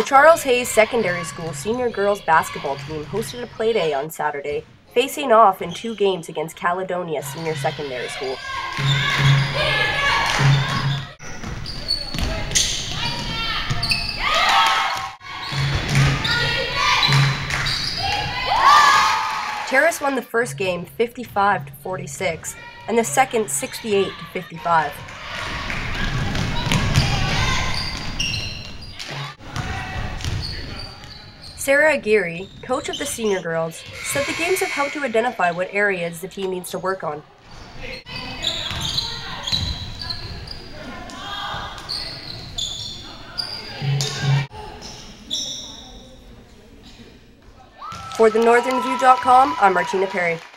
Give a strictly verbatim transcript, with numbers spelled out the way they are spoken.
Charles Hayes Secondary School senior girls basketball team hosted a playday on Saturday, facing off in two games against Caledonia Senior Secondary School. Terrace won the first game fifty-five to forty-six and the second sixty-eight to fifty-five. Sara Aguirre, coach of the senior girls, said the games have helped to identify what areas the team needs to work on. For the northern view dot com, I'm Martina Perry.